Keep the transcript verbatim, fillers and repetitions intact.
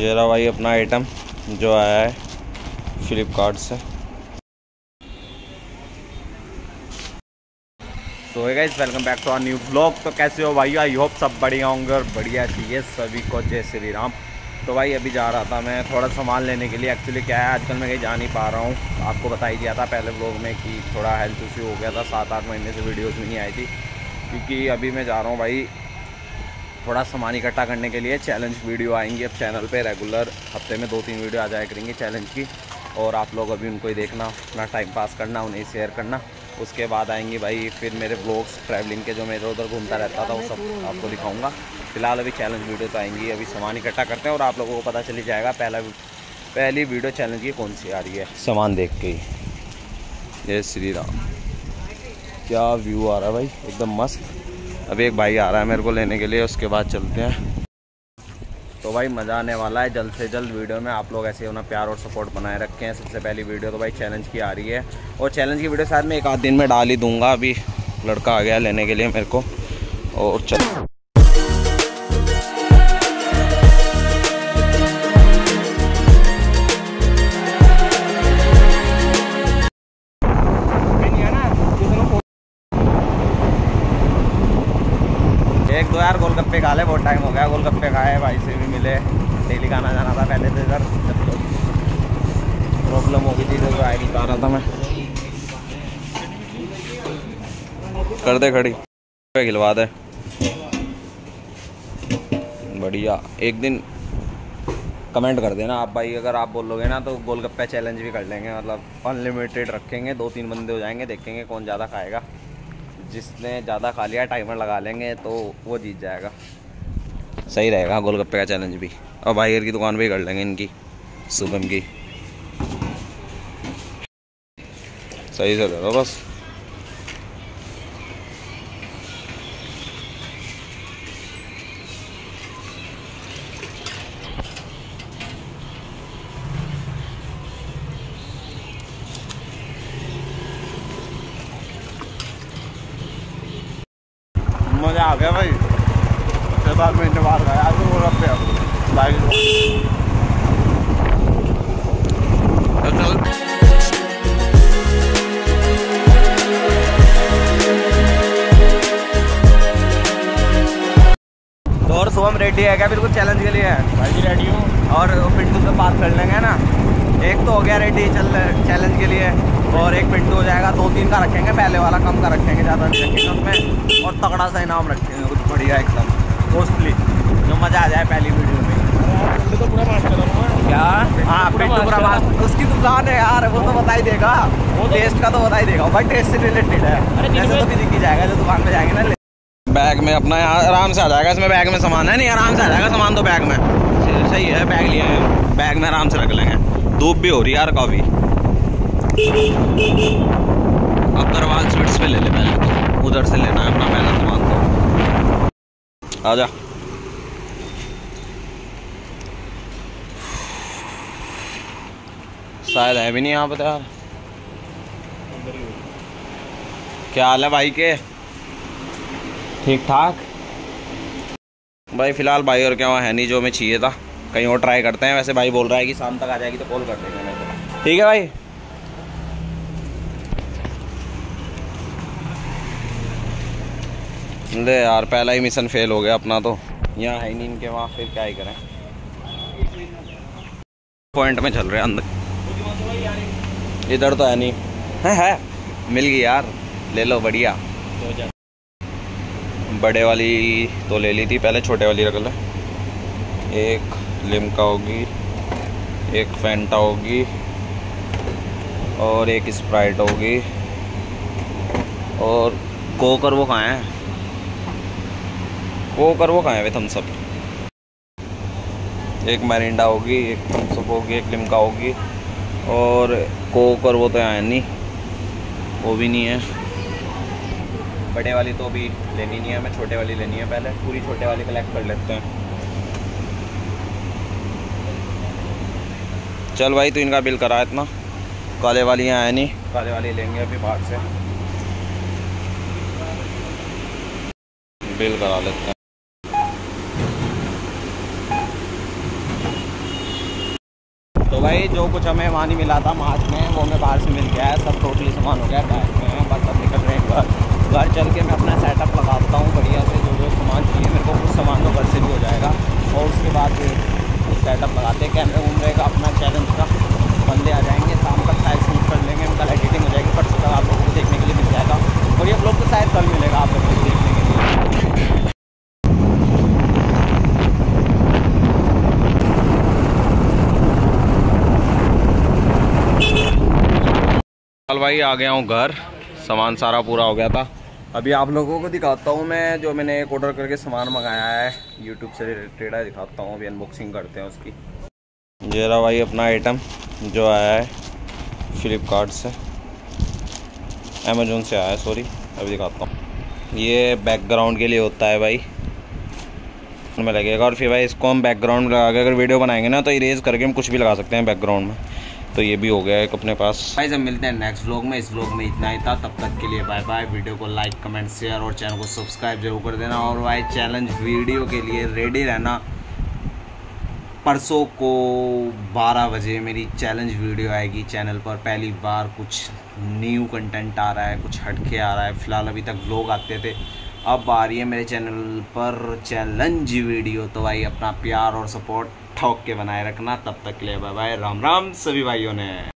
ये रहा भाई अपना आइटम जो आया है फ्लिपकार्ट से। So hey guys, welcome back to our new blog. तो कैसे हो भाई? आई होप सब बढ़िया होंगे और बढ़िया चाहिए सभी को। जय श्री राम। तो भाई अभी जा रहा था मैं थोड़ा सामान लेने के लिए। एक्चुअली क्या है, आजकल मैं कहीं जा नहीं पा रहा हूँ। आपको बता ही दिया था पहले ब्लॉग में कि थोड़ा हेल्थ इशू हो गया था, सात आठ महीने से वीडियोज़ भी नहीं आई थी। क्योंकि अभी मैं जा रहा हूँ भाई थोड़ा सामान इकट्ठा करने के लिए। चैलेंज वीडियो आएंगी अब चैनल पे रेगुलर, हफ्ते में दो तीन वीडियो आ जाया करेंगी चैलेंज की। और आप लोग अभी उनको ही देखना, अपना टाइम पास करना, उन्हें शेयर करना। उसके बाद आएंगी भाई फिर मेरे ब्लॉग्स ट्रैवलिंग के, जो मेरे उधर घूमता रहता था वो सब आपको दिखाऊंगा। फिलहाल अभी चैलेंज वीडियो तो आएंगी। अभी सामान इकट्ठा करते हैं और आप लोगों को पता चल जाएगा पहला पहली वीडियो चैलेंज की कौन सी आ रही है। सामान देख के ही जय श्री राम। क्या व्यू आ रहा है भाई, एकदम मस्त। अभी एक भाई आ रहा है मेरे को लेने के लिए, उसके बाद चलते हैं। तो भाई मज़ा आने वाला है। जल्द से जल्द वीडियो में आप लोग ऐसे होना प्यार और सपोर्ट बनाए रखे हैं। सबसे पहली वीडियो तो भाई चैलेंज की आ रही है और चैलेंज की वीडियो शायद मैं एक आध दिन में डाल ही दूंगा। अभी लड़का आ गया लेने के लिए मेरे को और चल एक दो यार गोलगप्पे खा ले, बहुत टाइम हो गया गोलगप्पे खाए, भाई से भी मिले। डेली खाना जाना था पहले तो इधर, जब तो प्रॉब्लम हो गई थी तो आ नहीं पा रहा था मैं। कर दे खड़ी, खिलवा दे, बढ़िया। एक दिन कमेंट कर देना आप भाई, अगर आप बोलोगे ना तो गोलगप्पे चैलेंज भी कर लेंगे। मतलब अनलिमिटेड रखेंगे, दो तीन बंदे हो जाएंगे, देखेंगे कौन ज़्यादा खाएगा। जिसने ज़्यादा खा लिया टाइमर लगा लेंगे तो वो जीत जाएगा। सही रहेगा गोलगप्पे का चैलेंज भी। और भाईगर की दुकान पे ही कर लेंगे इनकी, शुभम की। सही से करो बस। मज़ा आ गया भाई, छः सात महीने बाद गया तो गोलगप्पे बाइक तो। और शुभम रेडी है क्या बिल्कुल चैलेंज के लिए? भाई जी रेडी हूँ। और पिंटू से बात कर लेंगे ना। एक तो हो गया रेडी चल चैलेंज के लिए, और एक पिंटू हो जाएगा। दो तीन का रखेंगे, पहले वाला कम का रखेंगे, ज़्यादा नहीं रखेंगे उसमें। और तगड़ा सा इनाम रखेंगे कुछ बढ़िया एकदम कॉस्टली, जो मज़ा आ जाए पहली वीडियो में। तो पूरा मार्च कर रहा हूँ क्या? हाँ पिंटू पूरा मार्च, उसकी दुकान है यार, वो तो बता ही देगा। वो टेस्ट का तो बता ही देगा भाई, टेस्ट से रिलेटेड है। ऐसे तो भी दिख ही जाएगा जो दुकान में जाएंगे ना। बैग में अपना आराम से आ जाएगा, इसमें बैग में सामान है नहीं, आराम से आ जाएगा सामान तो बैग में। सही है, बैग लिए हैं, बैग में आराम से रख लेंगे। धूप भी हो रही है यार काफ़ी। अग्रवाल स्वीट्स पे ले ले पहले, तो उधर से लेना है अपना पहला सामान तो। आजा शायद है भी नहीं यहाँ पे यार। क्या हाल है भाई के? ठीक ठाक भाई। फिलहाल भाई और क्या वहाँ है नहीं जो मैं चाहिए था, कहीं और ट्राई करते हैं। वैसे भाई बोल रहा है कि शाम तक आ जाएगी तो कॉल कर देंगे मेरे को। ठीक है भाई। ले यार पहला ही मिशन फेल हो गया अपना तो। यहाँ है नहीं इनके वहाँ, फिर क्या ही करें। पॉइंट में चल रहे हैं अंदर, इधर तो है नहीं। है है मिल गई यार, ले लो बढ़िया। बड़े वाली तो ले ली थी पहले, छोटे वाली रख ले। एक लिम्का होगी, एक फैंटा होगी और एक स्प्राइट होगी। और कोकर वो कहाँ है? कोकर वो कहाँ है वे थम्स अप? एक मैरिंडा होगी, एक थम्स अप होगी, एक लिम्का होगी और कोकर वो तो है नहीं, वो भी नहीं है। बड़े वाली तो अभी लेनी नहीं है, हमें छोटे वाली लेनी है पहले। पूरी छोटे वाली कलेक्ट कर लेते हैं। चल भाई, तो इनका बिल करा इतना। काले वाली यहाँ है नहीं, काले वाली लेंगे अभी बाहर से, बिल करा लेते हैं। भाई जो कुछ हमें वहाँ नहीं मिला था मार्च में वो हमें बाहर से मिल गया है, सब टोटली सामान हो गया बैग में। बस अब निकल रहे हैं घर। घर चल के मैं अपना सेटअप लगाता हूँ बढ़िया से, जो जो सामान चाहिए मेरे को, कुछ सामान तो घर से भी हो जाएगा। और उसके बाद सेटअप लगाते हैं, कैमरे वूमरे का अपना चैलेंज का बंदे आ जाएंगे, शाम तक शायद शूट कर लेंगे, उनका एडिटिंग हो जाएगी, परसों तक आप लोगों को देखने के लिए मिल जाएगा। और ये ब्लॉग तो शायद कल मिलेगा आप लोगों को देखने के लिए। कल भाई आ गया हूँ घर, सामान सारा पूरा हो गया था। अभी आप लोगों को दिखाता हूँ मैं जो मैंने एक ऑर्डर करके सामान मंगाया है यूट्यूब से रिलेटेड है, दिखाता हूँ। अभी अनबॉक्सिंग करते हैं उसकी। ये रहा भाई अपना आइटम जो आया है फ्लिपकार्ट से, अमेजोन से आया है सॉरी। अभी दिखाता हूँ। ये बैकग्राउंड के लिए होता है भाई, में लगेगा। और फिर भाई इसको हम बैकग्राउंड में लगा के अगर वीडियो बनाएंगे ना तो इरेज करके हम कुछ भी लगा सकते हैं बैकग्राउंड में। तो ये भी हो गया एक अपने पास। भाई जब मिलते हैं नेक्स्ट व्लॉग में। इस व्लॉग में इतना ही था, तब तक के लिए बाय बाय। वीडियो को लाइक कमेंट शेयर और चैनल को सब्सक्राइब जरूर कर देना। और भाई चैलेंज वीडियो के लिए रेडी रहना। परसों को बारह बजे मेरी चैलेंज वीडियो आएगी चैनल पर। पहली बार कुछ न्यू कंटेंट आ रहा है, कुछ हटके आ रहा है। फिलहाल अभी तक व्लॉग आते थे, अब आ रही है मेरे चैनल पर चैलेंज वीडियो। तो भाई अपना प्यार और सपोर्ट ठोक के बनाए रखना। तब तक के लिए बाय बाय, राम राम सभी भाइयों ने।